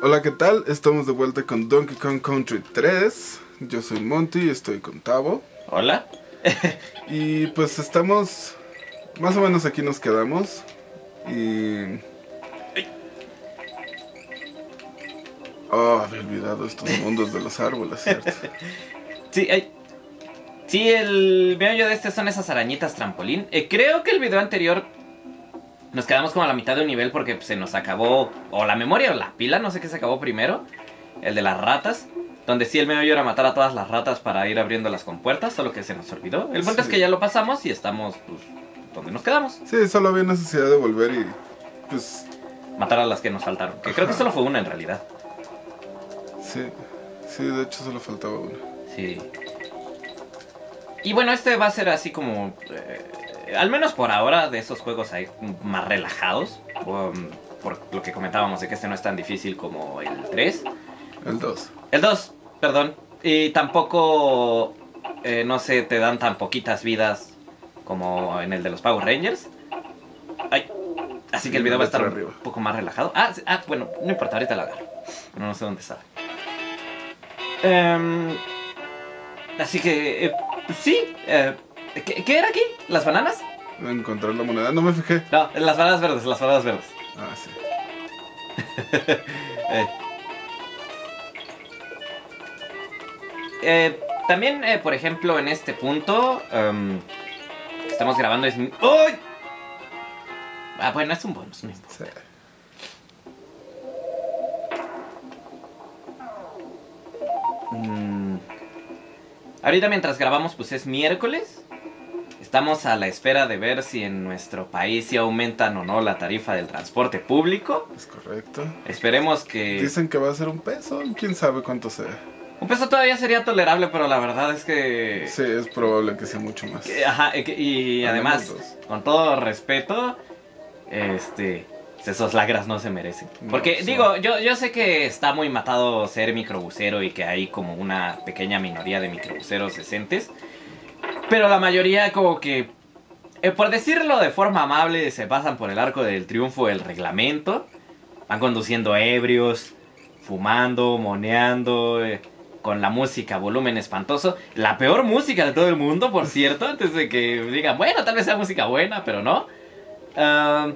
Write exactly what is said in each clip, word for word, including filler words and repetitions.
Hola, ¿qué tal? Estamos de vuelta con Donkey Kong Country tres. Yo soy Monty y estoy con Tavo. Hola. Y pues estamos... Más o menos aquí nos quedamos. Y... Oh, había olvidado estos mundos de los árboles, ¿cierto? Sí, hay... sí, el meollo de este son esas arañitas trampolín. Eh, creo que el video anterior nos quedamos como a la mitad de un nivel porque se nos acabó o la memoria o la pila, no sé qué se acabó primero. El de las ratas, donde sí el meollo era matar a todas las ratas para ir abriendo las compuertas, solo que se nos olvidó. El punto sí. es que ya lo pasamos y estamos, pues, donde nos quedamos. Sí, solo había necesidad de volver y, pues... matar a las que nos faltaron, que Ajá. creo que solo fue una en realidad. Sí, sí, de hecho solo faltaba una. Sí. Y bueno, este va a ser así como... Eh, al menos por ahora, de esos juegos hay más relajados. Um, por lo que comentábamos de que este no es tan difícil como el tres. El dos. El dos, perdón. Y tampoco, eh, no sé, te dan tan poquitas vidas como en el de los Power Rangers. Ay. Así que el video va a estar un poco más relajado. Ah, ah, bueno, no importa, ahorita la agarro. No, no sé dónde está. Um, así que, eh, pues sí. Eh, ¿qué, ¿Qué era aquí? ¿Las bananas? Encontrar la moneda, no me fijé. No, las bananas verdes, las bananas verdes. Ah, sí. eh. Eh, también, eh, por ejemplo, en este punto um, que estamos grabando es... ¡Uy! Ah, bueno, es un bonus, no importa. Sí. Mm. Ahorita mientras grabamos, pues es miércoles. Estamos a la espera de ver si en nuestro país si aumentan o no la tarifa del transporte público. Es correcto. Esperemos que... Dicen que va a ser un peso, quién sabe cuánto sea. Un peso todavía sería tolerable, pero la verdad es que... Sí, es probable que sea mucho más. Que, ajá, y además, con todo respeto, este... esos lagras no se merecen. Porque, no, digo, yo, yo sé que está muy matado ser microbusero y que hay como una pequeña minoría de microbuseros decentes. Pero la mayoría como que, eh, por decirlo de forma amable, se pasan por el arco del triunfo del reglamento. Van conduciendo ebrios, fumando, moneando, eh, con la música a volumen espantoso. La peor música de todo el mundo, por cierto, antes de que digan, bueno, tal vez sea música buena, pero no. Uh,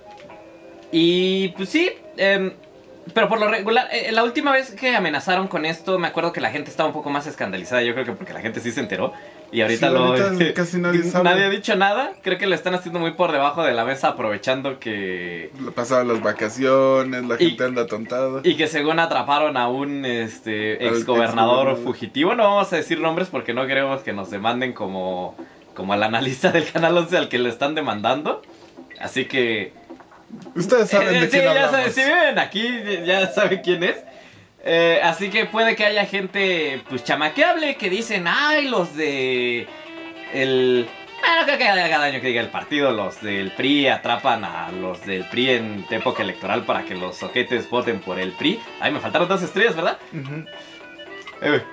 y pues sí, eh, pero por lo regular, eh, la última vez que amenazaron con esto, me acuerdo que la gente estaba un poco más escandalizada. Yo creo que porque la gente sí se enteró. Y ahorita, sí, lo, ahorita eh, casi nadie sabe. Nadie ha dicho nada. Creo que lo están haciendo muy por debajo de la mesa, aprovechando que... pasaban las vacaciones, la gente y, anda tontada. Y que según atraparon a un este, ex gobernador fugitivo. No vamos a decir nombres porque no queremos que nos demanden como, como al analista del Canal once al que le están demandando. Así que... ustedes saben de eh, quién sí, hablamos. Ya saben, si viven aquí, ya saben quién es. Eh, así que puede que haya gente, pues, chamaqueable que dicen, ay, los de... el... Bueno, creo que cada año que diga el partido, los del P R I atrapan a los del P R I en época electoral para que los soquetes voten por el P R I. Ay, me faltaron dos estrellas, ¿verdad? Uh-huh. eh,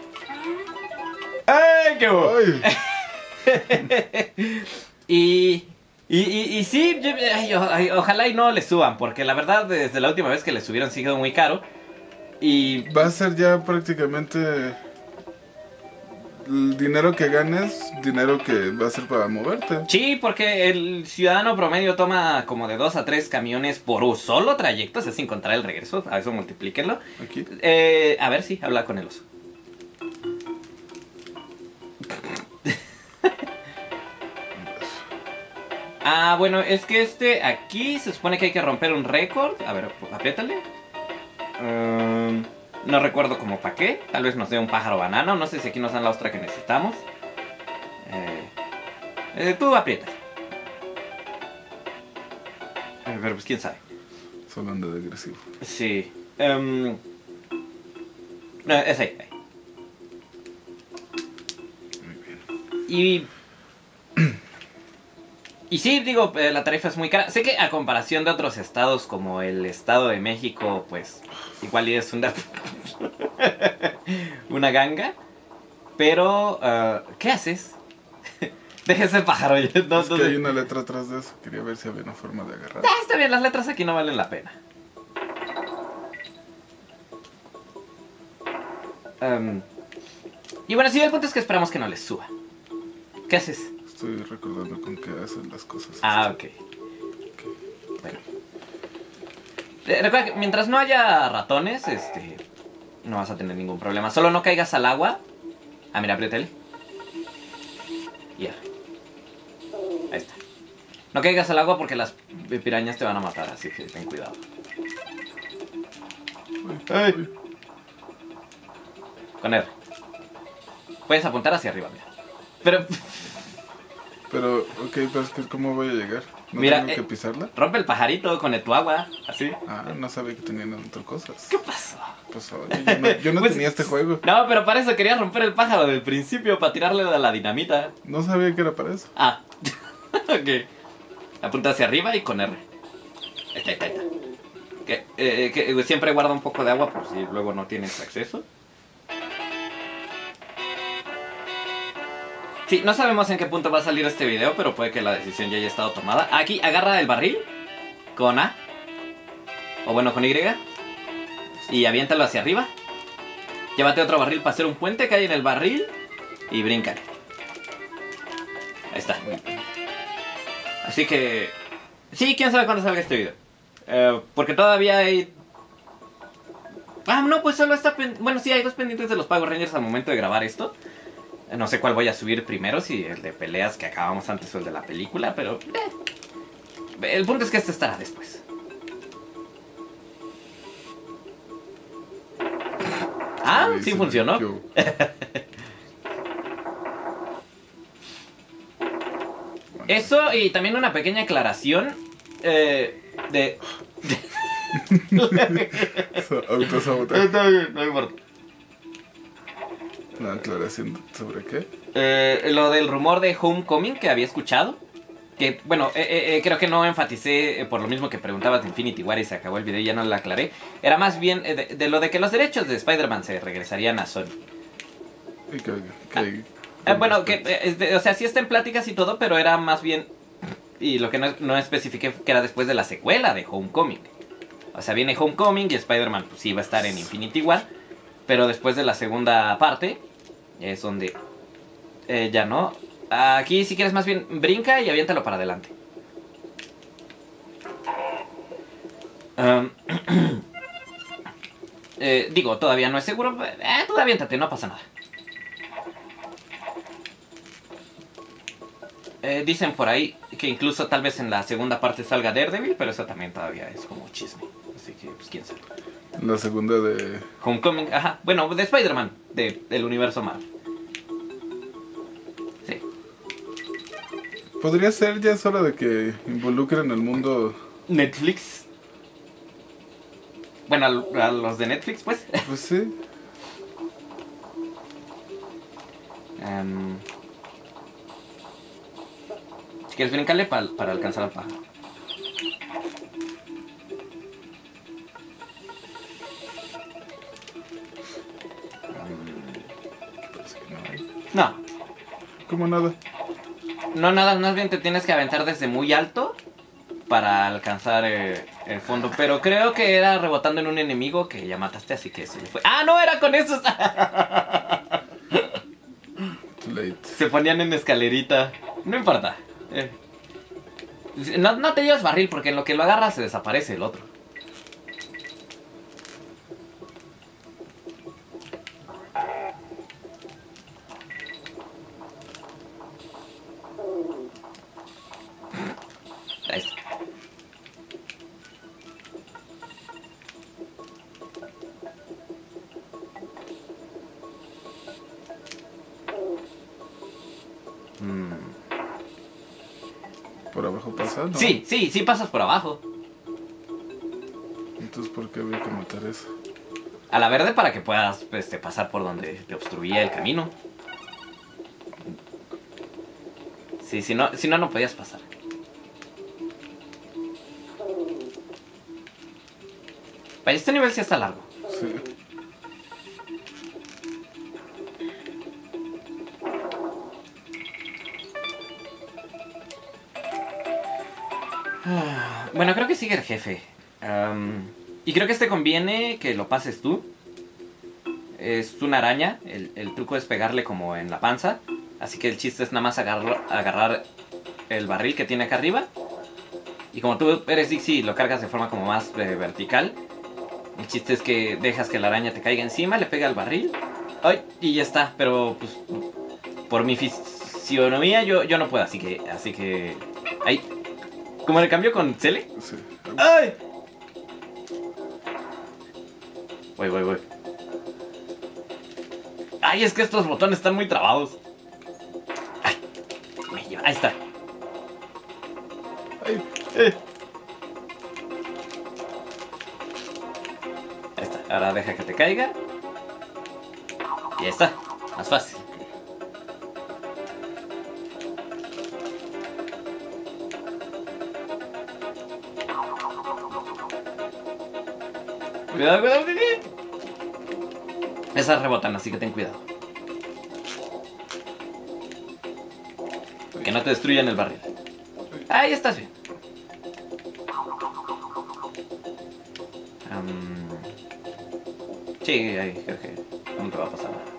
¡Ay, qué bueno! y... Y, y, y sí, yo, ay, ay, ojalá y no le suban, porque la verdad desde la última vez que le subieron sigue muy caro. Y va a ser ya prácticamente el dinero que ganes, dinero que va a ser para moverte. Sí, porque el ciudadano promedio toma como de dos a tres camiones por un solo trayecto, es sin contar el regreso, a eso multiplíquenlo. Aquí. Eh, a ver, sí, habla con el oso. Ah, bueno, es que este aquí se supone que hay que romper un récord. A ver, apriétale. Um, no recuerdo como para qué. Tal vez nos dé un pájaro banano. No sé si aquí nos dan la ostra que necesitamos. Eh, eh, tú aprieta. Eh, pero pues quién sabe. Solo anda de agresivo. Sí. Um, no, es ahí, ahí. Muy bien. Y... Y sí, digo, eh, la tarifa es muy cara. Sé que a comparación de otros estados como el Estado de México, pues igual y es una, una ganga. Pero, uh, ¿qué haces? Deja ese pájaro. No, es no, que no, hay una letra atrás de eso. Quería ver si había una forma de agarrar. Ah, está bien, las letras aquí no valen la pena. Um, y bueno, sí, el punto es que esperamos que no les suba. ¿Qué haces? Estoy recordando con qué hacen las cosas. Ah, ok. okay. Bueno. Eh, recuerda que mientras no haya ratones, este, no vas a tener ningún problema. Solo no caigas al agua. Ah, mira, apriétale. Ya. Ahí está. No caigas al agua porque las pirañas te van a matar, así que ten cuidado. Ay. Con R. Puedes apuntar hacia arriba, mira. Pero... Pero, ok, pero es que ¿cómo voy a llegar? ¿No mira, tengo eh, que pisarla? Rompe el pajarito con el, tu agua, así. Ah, no sabía que tenían otras cosas. ¿Qué pasó? Pues oye, yo no, yo no Pues, tenía este juego. No, pero para eso quería romper el pájaro del principio, para tirarle de la dinamita. No sabía que era para eso. Ah, ok. Apunta hacia arriba y con R. Ahí está, ahí está, ahí está. Que, eh, que siempre guarda un poco de agua por si luego no tienes acceso. Sí, no sabemos en qué punto va a salir este video, pero puede que la decisión ya haya estado tomada. Aquí, agarra el barril con A. O bueno, con Y. Y aviéntalo hacia arriba. Llévate otro barril para hacer un puente que hay en el barril. Y bríncale. Ahí está. Así que... sí, quién sabe cuándo salga este video. Eh, porque todavía hay... Ah, no, pues solo está... Pen... bueno, sí, hay dos pendientes de los Power Rangers al momento de grabar esto. No sé cuál voy a subir primero, si el de peleas que acabamos antes o el de la película, pero... Eh. El punto es que este estará después. Ah, sí, sí funcionó. Eso, y también una pequeña aclaración eh, de... Autosabotaje. Está bien, no importa. ¿Una aclaración sobre qué? Eh, lo del rumor de Homecoming que había escuchado. Que, bueno, eh, eh, creo que no enfaticé eh, por lo mismo que preguntabas de Infinity War y se acabó el video y ya no lo aclaré. Era más bien eh, de, de lo de que los derechos de Spider-Man se regresarían a Sony. ¿Y qué, qué, ah, eh, bueno, que, eh, de, o sea, sí está en pláticas y todo, pero era más bien... y lo que no, no especifiqué que era después de la secuela de Homecoming. O sea, viene Homecoming y Spider-Man pues sí va a estar en Infinity War. Pero después de la segunda parte es donde eh, ya no. Aquí si quieres más bien brinca y aviéntalo para adelante. Um, eh, digo, todavía no es seguro. Eh, tú aviéntate, no pasa nada. Eh, dicen por ahí que incluso tal vez en la segunda parte salga Daredevil, pero eso también todavía es como chisme. Así que, pues quién sabe. La segunda de... Homecoming, ajá. Bueno, de Spider-Man, de, del universo Marvel. Sí. Podría ser, ya es hora de que involucren al mundo... Netflix. Bueno, a, a los de Netflix, pues. Pues sí. Um, si quieres brincarle pa, para alcanzar al pájaro. No. ¿Cómo nada? No, nada, más bien te tienes que aventar desde muy alto para alcanzar eh, el fondo. Pero creo que era rebotando en un enemigo que ya mataste, así que se le fue. ¡Ah, no! Era con esos. Late. Se ponían en escalerita. No importa. Eh. No, no te llevas barril porque en lo que lo agarras se desaparece el otro. Ahí está. Mm. ¿Por abajo pasa? ¿No? Sí, sí, sí pasas por abajo. Entonces, ¿por qué había que matar eso? A la verde para que puedas este, pasar por donde te obstruía el camino. Sí, si no, si no, no podías pasar. Vaya, este nivel sí está largo. Sí. Bueno, creo que sigue el jefe. Um, y creo que este conviene que lo pases tú. es una araña. El, el truco es pegarle como en la panza. Así que el chiste es nada más agarrar, agarrar el barril que tiene acá arriba. Y como tú eres Dixie y lo cargas de forma como más eh, vertical, el chiste es que dejas que la araña te caiga encima, le pega al barril. Ay, y ya está. Pero pues por mi fisionomía yo, yo no puedo. Así que... Así que... Ay. ¿Cómo le cambió con Cele? Sí. ¡Ay! Voy, voy, voy. Ay, es que estos botones están muy trabados. Ay, me lleva. Ahí está. Ay. Eh. Ahí está. Ahora deja que te caiga. Y ahí está. Más fácil. Cuidado, cuidado, cuidado. Esas rebotan, así que ten cuidado. Que no te destruyan el barril. Ahí estás bien. Um, sí, ahí creo que no te va a pasar nada.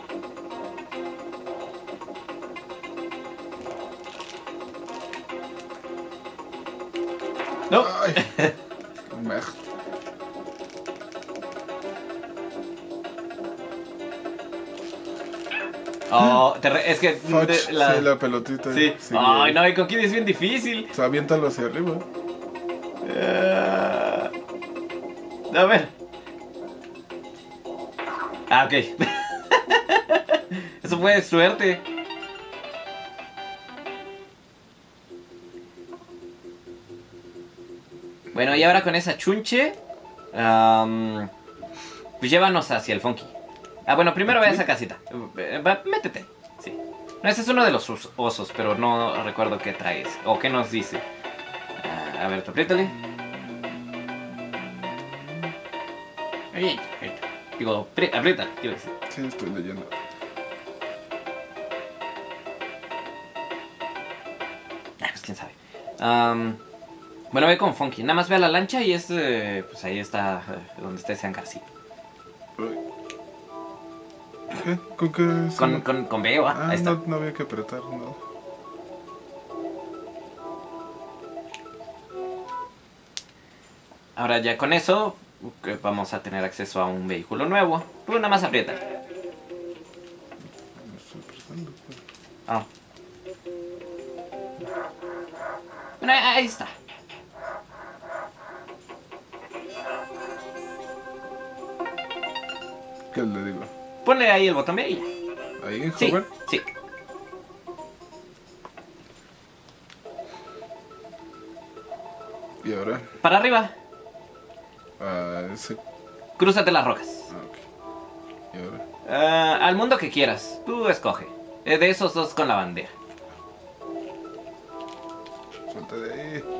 No. Ay. Mejor. Oh, te re- es que Fudge, de- la... sí, la pelotita. Sí. Sí, Ay, no, y Coquín es bien difícil. O sea, aviéntalo hacia arriba. Uh... A ver. Ah, ok. Eso fue suerte. Bueno, y ahora con esa chunche, um, pues llévanos hacia el Funky. Ah, bueno, primero ve a esa casita. Eh, va, métete. Sí. No, ese es uno de los os- osos, pero no recuerdo qué traes o qué nos dice. Ah, a ver, tú apriétale. Ahí, ahí. Digo, pri- aprieta, quiero decir. Sí, estoy leyendo. Ah, pues quién sabe. Um, bueno, ve con Funky. Nada más ve a la lancha y es, eh, pues ahí está, eh, donde está ese hangarcito. Ay. ¿Qué? ¿Con qué? se Con, me- con, con B O A, Ah, ahí está. no, no había que apretar, no. Ahora ya con eso eh, vamos a tener acceso a un vehículo nuevo. Tú nada más aprieta. No estoy apretando, pues. Ah. Bueno, ahí está. ¿Qué le digo? Ponle ahí el botón B y ya. ¿Ahí en Sí, hover? sí. ¿Y ahora? Para arriba, Ah, ese... crúzate las rocas. Ah, ok. ¿Y ahora? Ah, al mundo que quieras, tú escoge. Eh, De esos dos con la bandera. Suelta de ahí. Este.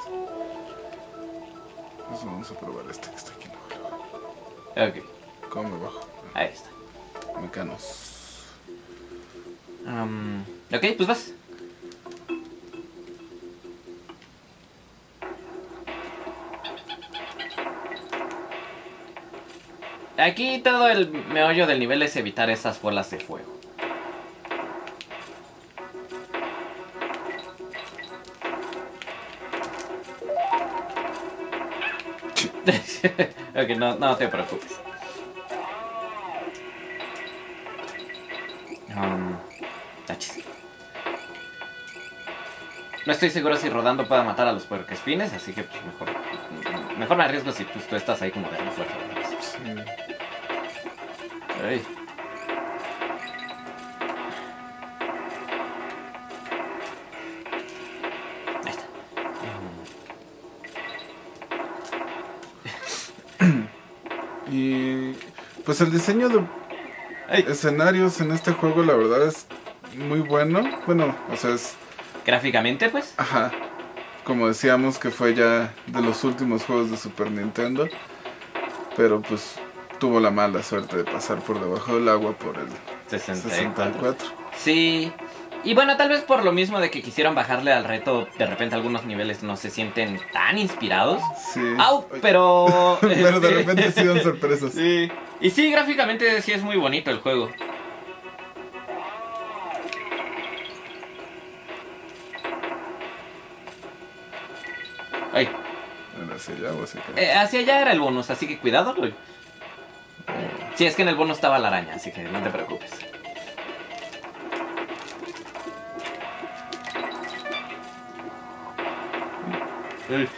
Pues vamos a probar este que está aquí. No. Ok, ¿Cómo me bajo? ahí está. Mecanos. Um, ok, pues vas. Aquí todo el meollo del nivel es evitar esas bolas de fuego. Ok, no, no te preocupes. Um, tachis. No estoy seguro si rodando pueda matar a los puercoespines, así que pues mejor, mejor me arriesgo si pues, tú estás ahí como de la fuerza. Sí. Ay. Ahí está. Y pues el diseño de Ay. escenarios en este juego la verdad es muy bueno. Bueno, o sea, es... Gráficamente, pues. Ajá. Como decíamos que fue ya de los últimos juegos de Super Nintendo. Pero pues tuvo la mala suerte de pasar por debajo del agua por el sesenta y sesenta y cuatro. Sí. Y bueno, tal vez por lo mismo de que quisieron bajarle al reto, de repente algunos niveles no se sienten tan inspirados. Sí. ¡Au! Ay, Pero... pero de este, repente sí dan sorpresas. Sí. Y sí, gráficamente sí es muy bonito el juego. Ay. ¿Hacia allá o hacia acá? Eh, hacia allá era el bonus, así que cuidado, Roy. Sí, es que en el bonus estaba la araña, así que no te preocupes. Uy.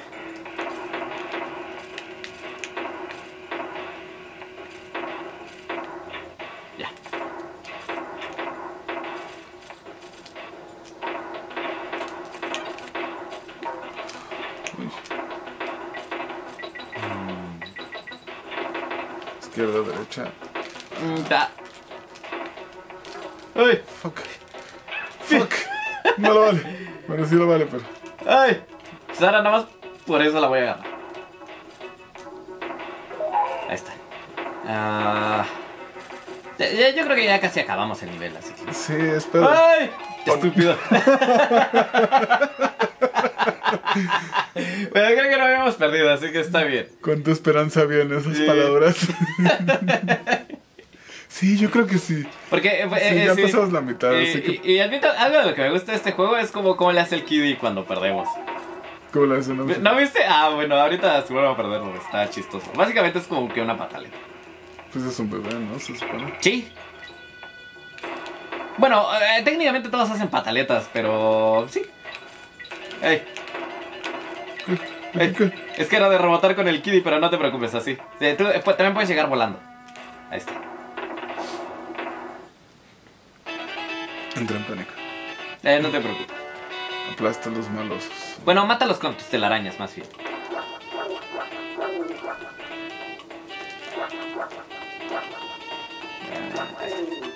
Ya. Uy. Izquierda, derecha. Mm, da. Uy. Fuck. Fuck. No lo vale. Bueno, sí lo vale, pero. Ay. Pues ahora nada más por eso la voy a agarrar. Ahí está. Ah. Ya- ya- yo creo que ya casi acabamos el nivel, así que. Sí, espero. ¡Ay! Estúpido. Bueno, creo que no habíamos perdido, así que está bien. Cuánta esperanza había en esas Sí. palabras. Sí, yo creo que sí. Porque eh, Sí, eh, ya sí. pasamos la mitad, Y, así que. y- y admito, algo de lo que me gusta de este juego es como cómo le hace el Kiddy cuando perdemos. ¿Cómo la hacen? No sé. ¿No viste? Ah, bueno, ahorita seguro va a perder porque está chistoso. Básicamente es como que una pataleta. Pues es un bebé, ¿no? Se supone. Sí. Bueno, eh, técnicamente todos hacen pataletas, pero sí. Ey, ey, ¿Qué? es que era de rebotar con el Kiddy, pero no te preocupes, así. Sí, tú, eh, pu- también puedes llegar volando. Ahí está. Entra en pánico. Eh, no te preocupes. Aplasta a los malosos. Bueno, mátalos con tus telarañas, más bien. Ahí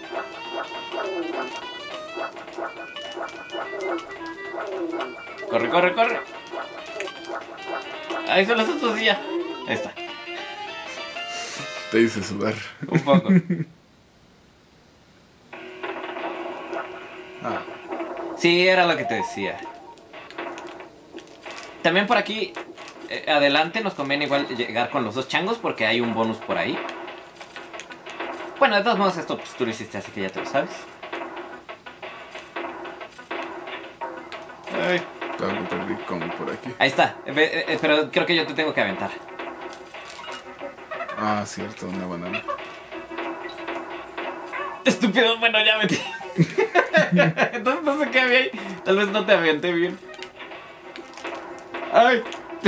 está. Corre, corre, corre. Ahí son los otros y ya. Ahí está. Te hice sudar. Un poco. Ah, Sí, era lo que te decía. También por aquí, eh, adelante, nos conviene igual llegar con los dos changos porque hay un bonus por ahí. Bueno, de todos modos esto pues, tú lo hiciste, así que ya te lo sabes. Ay. algo perdí como por aquí. Ahí está, eh, eh, eh, pero creo que yo te tengo que aventar. Ah, cierto, una banana. Estúpido, bueno, ya metí. Entonces no sé qué había ahí. Tal vez no te aventé bien. Ay.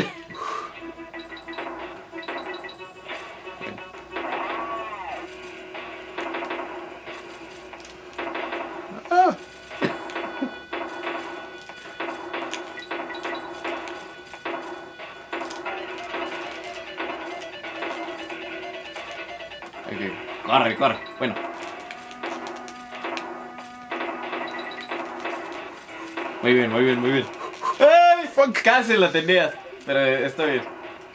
Ah, Ok, corre, corre. Bueno. Muy bien, muy bien, muy bien. ¡Ay! fuck. Casi lo tenías. Pero eh, está bien.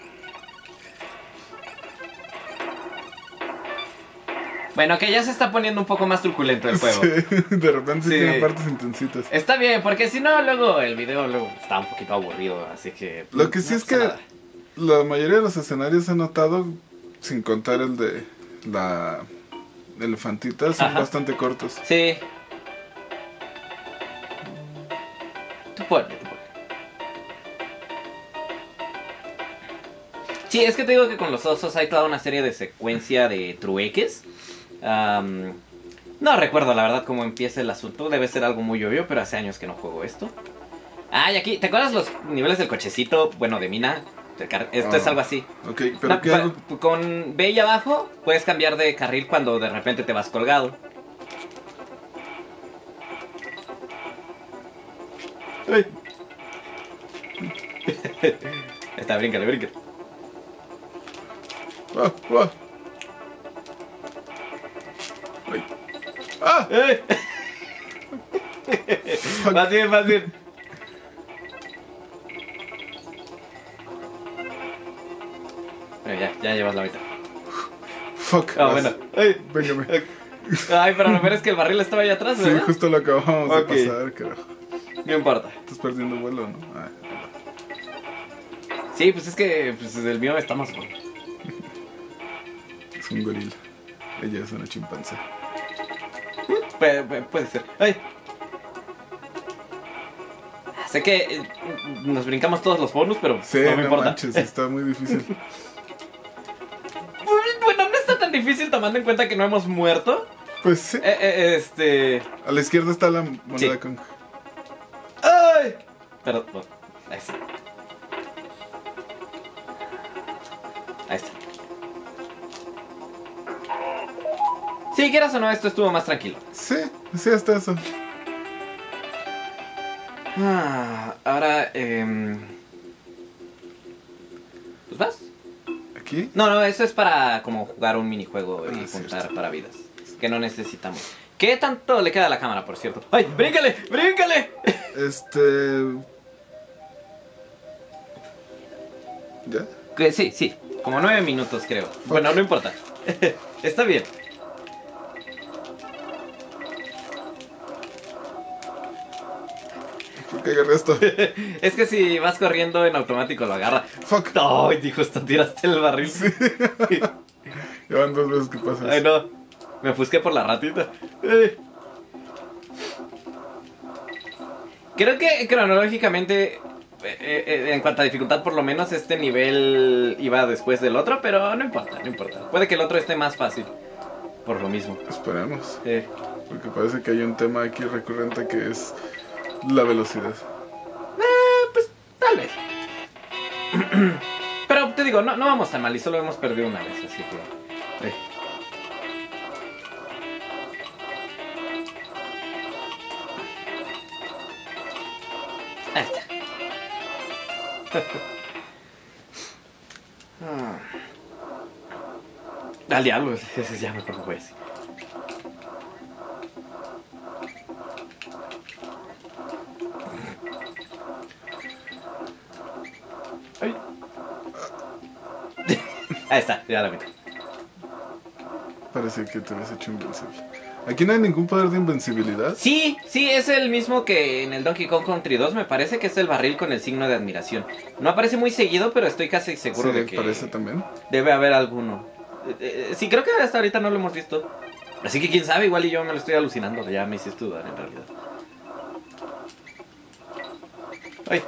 Bueno, que ya se está poniendo un poco más truculento el juego. Sí, de repente sí Sí. tiene partes intensitas. Está bien, porque si no, luego el video luego está un poquito aburrido, así que... Lo que sí no es pasa que nada. la mayoría de los escenarios he notado, sin contar el de la elefantita, son Ajá. bastante cortos. Sí. Tú ponle, tú ponle. Sí, es que te digo que con los osos hay toda una serie de secuencia de trueques. Am, no recuerdo la verdad cómo empieza el asunto. Debe ser algo muy obvio, pero hace años que no juego esto. Ah, y aquí, ¿te acuerdas los niveles del cochecito? Bueno, de mina. Esto Ah. es algo así. Ok, pero No, ¿qué pa- hago? con B y abajo puedes cambiar de carril cuando de repente te vas colgado. Ay. Ahí está, bríncale, bríncale. Ah, ah. Ay. Ah, ¡Eh! Más bien, más bien. Bueno, ya, ya llevas la mitad. fuck. Ah, vas. bueno. Ay, Véngame. ay, pero lo peor es que el barril estaba allá atrás, Sí, ¿verdad? justo lo acabamos Ok. de pasar, carajo. No importa. Estás perdiendo vuelo, ¿no? Ah, Sí, pues es que pues, el mío está más bueno. es un gorila. Ella es una chimpancé. Pu pu puede ser. Ay. Sé que eh, nos brincamos todos los bonus, pero sí, no me no importa. Manches, está muy difícil. Bueno, no está tan difícil tomando en cuenta que no hemos muerto. Pues sí. Eh, eh, este... A la izquierda está la moneda sí. con... ¡Ay! Perdón. Oh, ahí está. Ahí está. Sí, quieras o no, esto estuvo más tranquilo. Sí, sí, hasta eso. Ah, ahora, eh... ¿pues vas? ¿Aquí? No, no, eso es para como jugar un minijuego y Ah, juntar cierto. para vidas. Que no necesitamos. ¿Qué tanto le queda a la cámara, por cierto? ¡Ay, bríncale! ¡Bríncale! Este... ¿Ya? Que sí, sí. Como nueve minutos, creo. Okay. Bueno, no importa. Está bien. ¿Por qué agarré esto? Es que si vas corriendo en automático lo agarra. Fuck. ¡Ay, dijo, hasta tiraste el barril! Sí. Ya van dos veces que pasa eso. Ay, no. Me ofusqué por la ratita. Eh. Creo que cronológicamente, eh, eh, en cuanto a dificultad, por lo menos este nivel iba después del otro, pero no importa, no importa. Puede que el otro esté más fácil, por lo mismo. Esperemos. Eh. Porque parece que hay un tema aquí recurrente que es la velocidad. Eh, pues tal vez. Pero te digo, no, no vamos tan mal y solo hemos perdido una vez, así que... Eh. Ahí está. ah. Al diablo, ese ya me preocupé así. Ay. Ahí está, ya la metí. Parece que te habías hecho invencible. ¿Aquí no hay ningún poder de invencibilidad? Sí, sí, es el mismo que en el Donkey Kong Country dos. Me parece que es el barril con el signo de admiración. No aparece muy seguido, pero estoy casi seguro sí, de que... parece también. Debe haber alguno. Eh, eh, sí, creo que hasta ahorita no lo hemos visto. Así que quién sabe, igual y yo me lo estoy alucinando. Ya me hiciste dudar en realidad. Ay.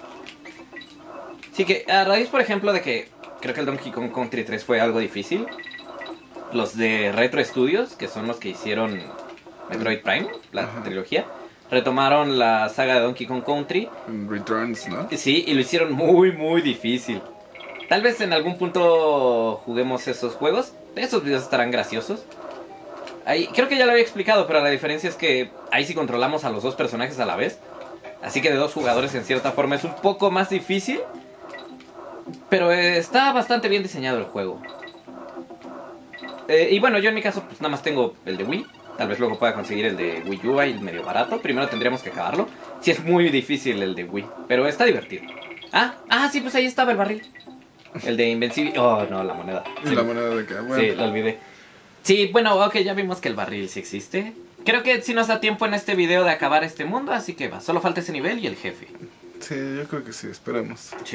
Sí que a raíz, por ejemplo, de que creo que el Donkey Kong Country tres fue algo difícil, los de Retro Studios, que son los que hicieron Metroid Prime, la Ajá. trilogía, retomaron la saga de Donkey Kong Country. Returns, ¿no? Sí, y lo hicieron muy, muy difícil. Tal vez en algún punto juguemos esos juegos. Esos videos estarán graciosos. Ahí, creo que ya lo había explicado, pero la diferencia es que ahí sí controlamos a los dos personajes a la vez. Así que de dos jugadores en cierta forma es un poco más difícil. Pero eh, está bastante bien diseñado el juego. Eh, y bueno, yo en mi caso pues nada más tengo el de Wii. Tal vez luego pueda conseguir el de Wii U, ahí medio barato. Primero tendríamos que acabarlo. Sí, es muy difícil el de Wii, pero está divertido. Ah, ah, sí, pues ahí estaba el barril. El de Invencible. Oh, no, la moneda. Sí, la moneda de que, bueno. Sí, lo olvidé. Sí, bueno, ok, ya vimos que el barril sí existe. Creo que sí nos da tiempo en este video de acabar este mundo, así que va. Solo falta ese nivel y el jefe. Sí, yo creo que sí, esperemos. Sí.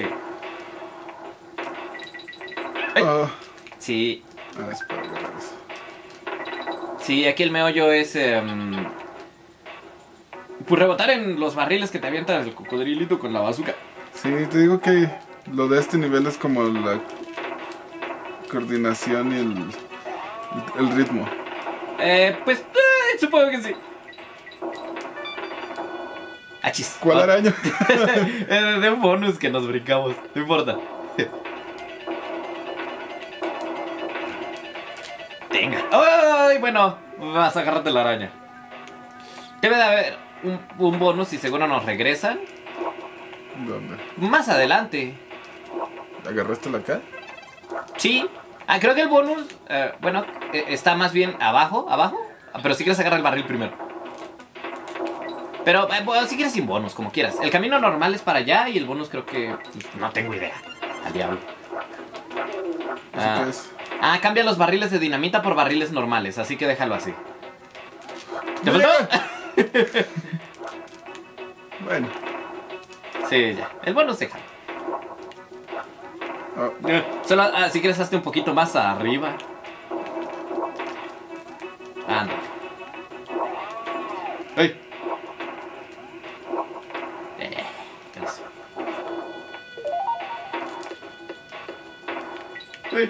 Oh. Sí. Ah, espera, gracias. Sí, aquí el meollo es... Um, pues rebotar en los barriles que te avienta el cocodrilito con la bazooka. Sí, te digo que lo de este nivel es como la coordinación y el, el ritmo. Eh, pues eh, supongo que sí. Achis. ¿Cuál araña? De un bonus que nos brincamos, no importa. Venga. ¡Ay! Bueno, vas a agarrarte la araña. Debe de haber un, un bonus y seguro nos regresan. ¿Dónde? Más adelante. ¿Agarraste la acá? Sí. Ah, creo que el bonus, eh, bueno, eh, está más bien abajo, abajo. Pero si quieres agarrar el barril primero. Pero eh, bueno, si quieres sin bonus, como quieras. El camino normal es para allá y el bonus creo que... No tengo idea. Al diablo. Ah, ¿Qué es? ah, cambia los barriles de dinamita por barriles normales, así que déjalo así. ¿Te faltó? Bueno. Sí, ya. El bonus deja. Oh. Solo, ah, si quieres, hazte un poquito más arriba. Ándale. ¡Ay! Eh, ¿qué es? ¡Ay!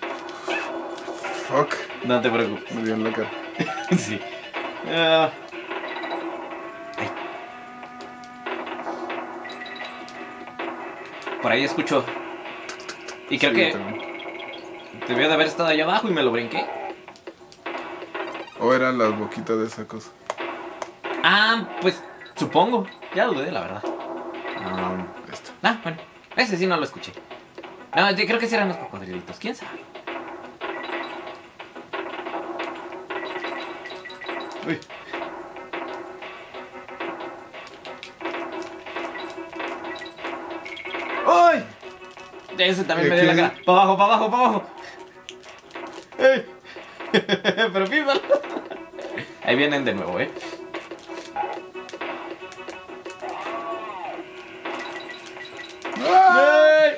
Fuck. No te preocupes. Me dio en la cara. Sí. Uh... Ay. Por ahí escucho. Y creo Sí, que también. debió de haber estado allá abajo y me lo brinqué. O eran las boquitas de esa cosa. Ah, pues supongo. Ya dudé, la verdad. Um... Esto. Ah, bueno. Ese sí no lo escuché. No, yo creo que sí eran los cocodrilitos. ¿Quién sabe? Uy. ¡Uy! Ese también me dio la cara. ¡Para abajo, para abajo, para abajo! ¡Ey! Pero písalo. Ahí vienen de nuevo, ¿eh? ¡Ay!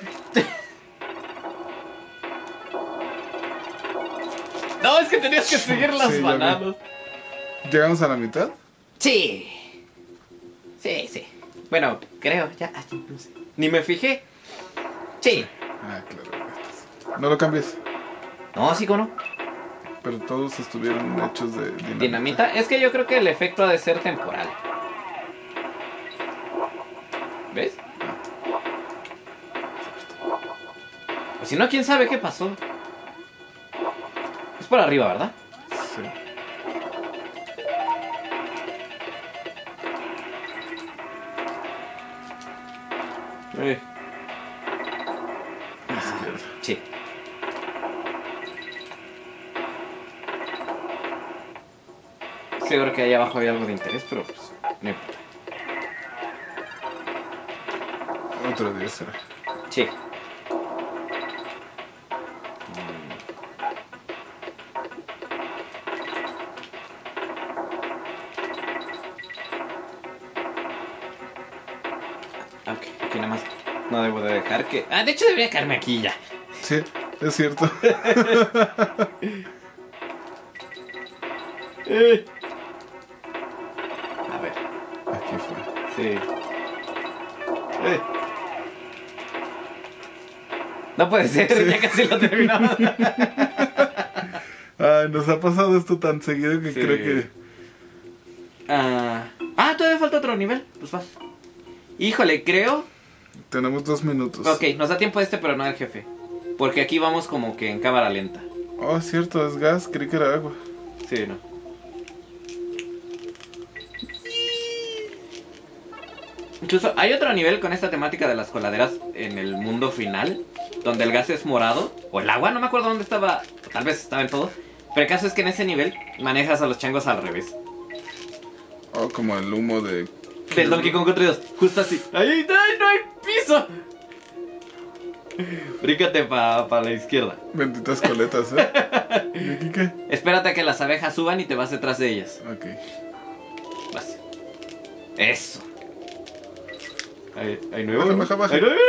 No, es que tenías que seguir las Sí, ya bananas. ¿Llegamos a la mitad? Sí. Sí, sí. Bueno, creo, ya, no sé. Ni me fijé. Sí. Ah, claro. No lo cambies. No, sí, ¿cómo no? Pero todos estuvieron hechos de dinamita. Dinamita. Es que yo creo que el efecto ha de ser temporal. ¿Ves? O si no, quién sabe qué pasó. Es por arriba, ¿verdad? Sí. Eh. Izquierda. Sí. Seguro que ahí abajo hay algo de interés, pero pues no importa. Otro día será. Sí. Ok, aquí nada más no debo de dejar que... Ah, de hecho debería caerme aquí ya. Sí, es cierto. Eh. A ver, Aquí fue. sí. Eh. No puede ser, Sí. ya casi lo terminamos. Ay, nos ha pasado esto tan seguido que Sí. creo que... Ah, ah, todavía falta otro nivel. Pues vas. Híjole, creo... Tenemos dos minutos. Ok, nos da tiempo este, pero no el jefe. Porque aquí vamos como que en cámara lenta. Oh, es cierto, es gas, creí que era agua. Sí, no. Incluso hay otro nivel con esta temática de las coladeras en el mundo final, donde el gas es morado, o el agua, no me acuerdo dónde estaba, tal vez estaba en todo. Pero el caso es que en ese nivel manejas a los changos al revés. Oh, como el humo de... Del Donkey Kong Country dos, justo así. ¡Ahí ay, no hay piso! Bríncate para pa la izquierda. Benditas coletas, ¿eh? ¿Y aquí qué? Espérate a que las abejas suban y te vas detrás de ellas. Ok. Vas. Eso. Hay, hay nuevo. Baja, ¿no? baja, baja. Hay nuevo.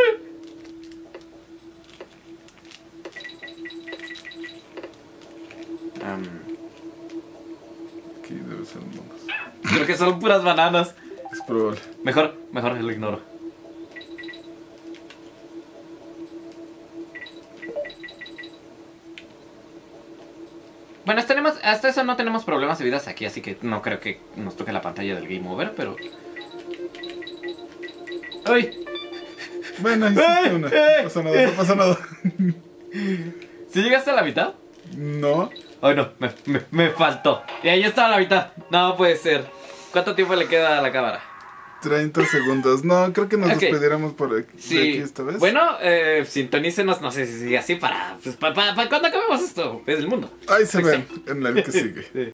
Um, Aquí debe ser un bonus. creo que son puras bananas. Es probable. Mejor, mejor lo ignoro. Bueno, tenemos, hasta eso no tenemos problemas de vidas aquí, así que no creo que nos toque la pantalla del Game Over, pero... ¡Ay! Bueno, hiciste una. No pasa nada, no pasa nada. ¿Sí llegaste a la mitad? No. Ay, no, me, me, me faltó. Y ahí estaba la mitad. No puede ser. ¿Cuánto tiempo le queda a la cámara? treinta segundos. No, creo que nos Ok. despidiéramos por aquí, Sí. de aquí esta vez. Bueno, eh, sintonícenos, no sé si sigue así para... Pues, para, para, para cuando acabemos esto. Es el mundo. Ahí se Sí. ven en el que sigue. Sí.